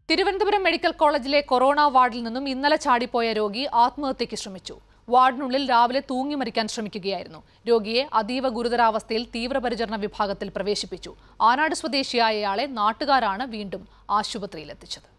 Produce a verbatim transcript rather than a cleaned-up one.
Thiruvananthapuram medical കോളേജിലെ corona വാർഡിൽ നിന്നും ഇന്നലെ ചാടിപ്പോയ രോഗി ആത്മഹത്യയ്ക്ക് ശ്രമിച്ചു. വാർഡിനുള്ളിൽ രാവിലെ തൂങ്ങി മരിക്കാൻ ശ്രമിക്കുകയായിരുന്നു. രോഗിയെ അതീവ ഗുരുതരാവസ്ഥയിൽ തീവ്രപരിചരണ വിഭാഗത്തിൽ പ്രവേശിപ്പിച്ചു. ആനാട് സ്വദേശിയായ ഇയാളെ നാട്ടുകാരാണ് വീണ്ടും ആശുപത്രിയിലെത്തിച്ചത്.